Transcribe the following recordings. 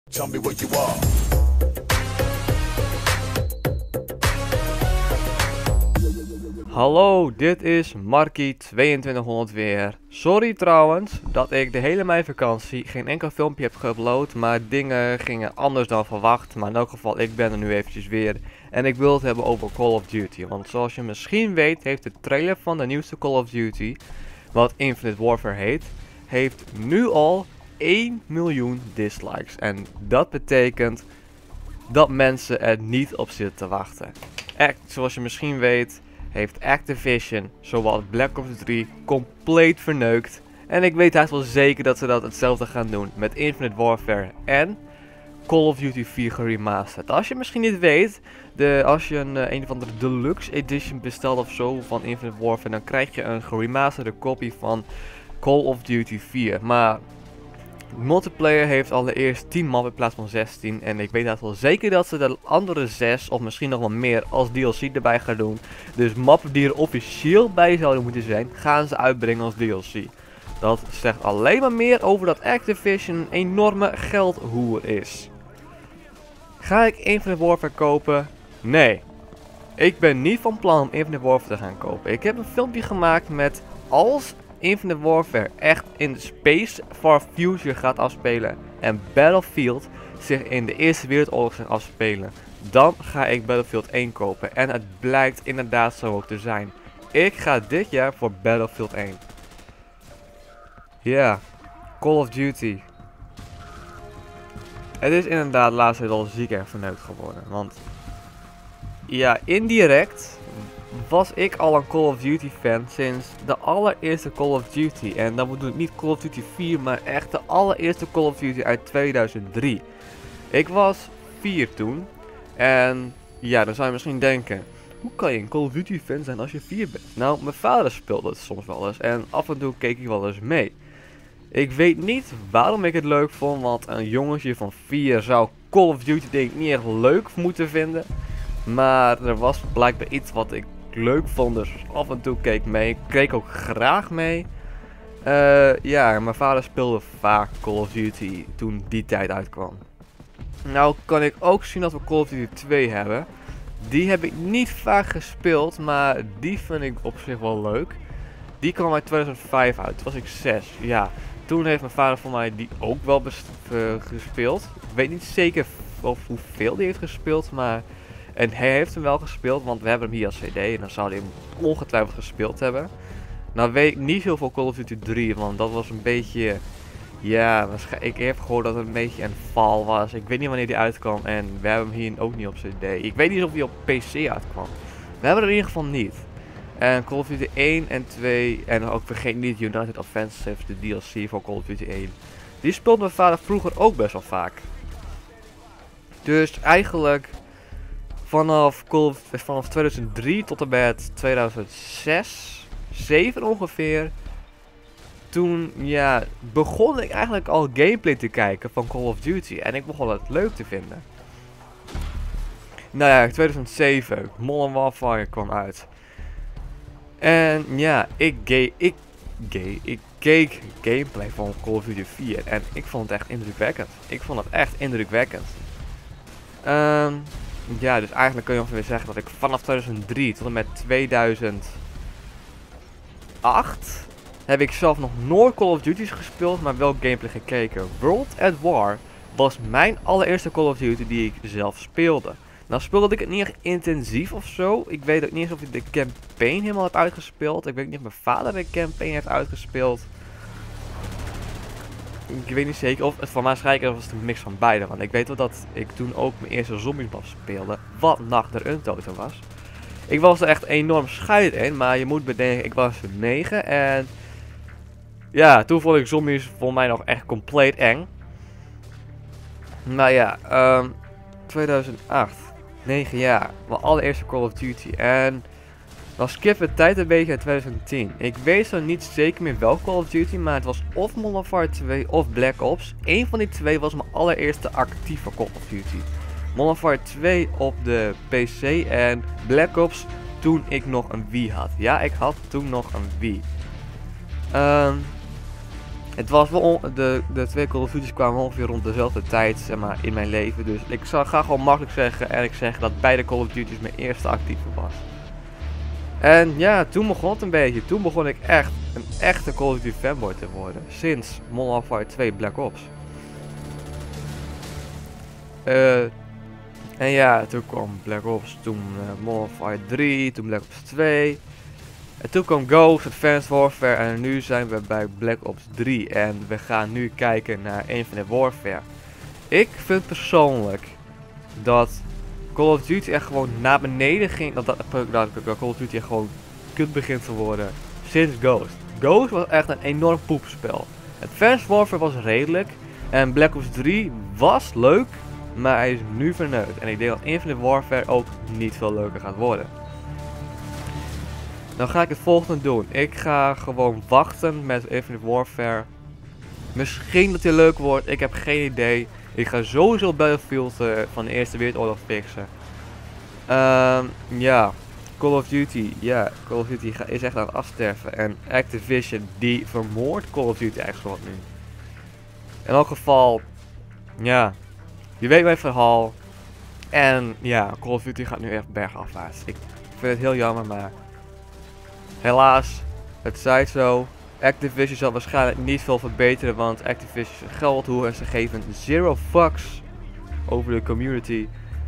Tell me what you are. Hallo, dit is Markie 2200 weer. Sorry trouwens dat ik de hele meivakantie geen enkel filmpje heb geüpload, maar dingen gingen anders dan verwacht. Maar in elk geval, ik ben er nu eventjes weer en ik wil het hebben over Call of Duty. Want zoals je misschien weet, heeft de trailer van de nieuwste Call of Duty, wat Infinite Warfare heet, heeft nu al 1 miljoen dislikes. En dat betekent dat mensen er niet op zitten te wachten. Zoals je misschien weet, heeft Activision zowel Black Ops 3 compleet verneukt. En ik weet haast wel zeker dat ze dat hetzelfde gaan doen met Infinite Warfare en Call of Duty 4 geremasterd. Als je misschien niet weet, als je een of andere deluxe edition bestelt of zo van Infinite Warfare, dan krijg je een geremasterde kopie van Call of Duty 4. Maar multiplayer heeft allereerst 10 man in plaats van 16. En ik weet haast wel zeker dat ze de andere 6 of misschien nog wel meer als DLC erbij gaan doen. Dus mappen die er officieel bij zouden moeten zijn, gaan ze uitbrengen als DLC. Dat zegt alleen maar meer over dat Activision een enorme geldhoer is. Ga ik Infinite Warfare kopen? Nee. Ik ben niet van plan om Infinite Warfare te gaan kopen. Ik heb een filmpje gemaakt met als Infinite Warfare echt in de Space Far Future gaat afspelen en Battlefield zich in de Eerste Wereldoorlog gaat afspelen, dan ga ik Battlefield 1 kopen. En het blijkt inderdaad zo ook te zijn. Ik ga dit jaar voor Battlefield 1. Ja, Call of Duty. Het is inderdaad laatst wel ziek erg verneukt geworden. Want ja, indirect was ik al een Call of Duty fan sinds de allereerste Call of Duty. En dan bedoel ik niet Call of Duty 4, maar echt de allereerste Call of Duty uit 2003. Ik was 4 toen. En ja, dan zou je misschien denken, hoe kan je een Call of Duty fan zijn als je 4 bent? Nou, mijn vader speelde het soms wel eens en af en toe keek ik wel eens mee. Ik weet niet waarom ik het leuk vond, want een jongetje van 4 zou Call of Duty denk ik niet echt leuk moeten vinden. Maar er was blijkbaar iets wat ik leuk vond, dus af en toe keek ik mee. Ik keek ook graag mee. Ja, mijn vader speelde vaak Call of Duty toen die tijd uitkwam. Nou kan ik ook zien dat we Call of Duty 2 hebben. Die heb ik niet vaak gespeeld, maar die vind ik op zich wel leuk. Die kwam uit 2005 uit, toen was ik 6. Ja, toen heeft mijn vader voor mij die ook wel gespeeld. Ik weet niet zeker of hoeveel die heeft gespeeld, maar en hij heeft hem wel gespeeld, want we hebben hem hier als CD en dan zou hij hem ongetwijfeld gespeeld hebben. Nou weet ik niet veel van Call of Duty 3, want dat was een beetje, ja, ik heb gehoord dat het een beetje een val was. Ik weet niet wanneer die uitkwam en we hebben hem hier ook niet op CD. Ik weet niet of hij op PC uitkwam. We hebben er in ieder geval niet. En Call of Duty 1 en 2, en ook vergeet niet United Offensive, de DLC voor Call of Duty 1. Die speelde mijn vader vroeger ook best wel vaak. Dus eigenlijk vanaf 2003 tot en met 2006, 7 ongeveer. Toen ja, begon ik eigenlijk al gameplay te kijken van Call of Duty. En ik begon het leuk te vinden. Nou ja, 2007, Modern Warfare kwam uit. En ja, ik keek gameplay van Call of Duty 4. En ik vond het echt indrukwekkend. Ja, dus eigenlijk kun je ongeveer zeggen dat ik vanaf 2003 tot en met 2008 heb ik zelf nog nooit Call of Duty's gespeeld, maar wel gameplay gekeken. World at War was mijn allereerste Call of Duty die ik zelf speelde. Nou speelde ik het niet echt intensief of zo. Ik weet ook niet eens of ik de campaign helemaal heb uitgespeeld. Ik weet niet of mijn vader de campaign heeft uitgespeeld. Ik weet niet zeker, of het van mij schrijken was het een mix van beide. Want ik weet wel dat ik toen ook mijn eerste zombiesmap speelde, wat Nacht der Untoten was. Ik was er echt enorm scheid in, maar je moet bedenken, ik was 9 en ja, toen vond ik zombies voor mij nog echt compleet eng. Nou ja, 2008, 9 jaar, mijn allereerste Call of Duty en dan skippen we tijd een beetje in 2010. Ik weet zo niet zeker meer welke Call of Duty, maar het was of Modern Warfare 2 of Black Ops. Eén van die twee was mijn allereerste actieve Call of Duty. Modern Warfare 2 op de PC en Black Ops toen ik nog een Wii had. Ja, ik had toen nog een Wii. Het was wel de twee Call of Duty's kwamen ongeveer rond dezelfde tijd, zeg maar, in mijn leven. Dus ik ga gewoon makkelijk zeggen, eerlijk zeggen, dat beide Call of Duty's mijn eerste actieve was. En ja, toen begon het een beetje. Toen begon ik echt een echte Call of Duty fanboy te worden. Sinds Modern Warfare 2 Black Ops. En ja, toen kwam Black Ops, toen Modern Warfare 3, toen Black Ops 2. En toen kwam Ghost, Advanced Warfare en nu zijn we bij Black Ops 3 en we gaan nu kijken naar Infinite Warfare. Ik vind persoonlijk dat Call of Duty echt gewoon naar beneden ging, dat Call of Duty echt gewoon kut begint te worden sinds Ghost. Ghost was echt een enorm poepspel. Advanced Warfare was redelijk en Black Ops 3 was leuk, maar hij is nu verneukt. En ik denk dat Infinite Warfare ook niet veel leuker gaat worden. Dan ga ik het volgende doen. Ik ga gewoon wachten met Infinite Warfare. Misschien dat hij leuk wordt, ik heb geen idee. Ik ga sowieso Battlefield van de Eerste Wereldoorlog fixen. Ja, Call of Duty. Ja, Call of Duty is echt aan het afsterven. En Activision die vermoordt Call of Duty eigenlijk nu. In elk geval, ja, je weet mijn verhaal. En ja, Call of Duty gaat nu echt bergafwaarts. Ik vind het heel jammer, maar helaas, het zij zo. Activision zal waarschijnlijk niet veel verbeteren, want Activision is een geldhoer en ze geven zero fucks over de community.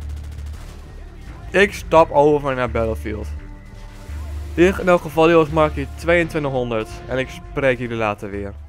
Ik stap over naar Battlefield. In elk geval, dit was Markie 2200 en ik spreek jullie later weer.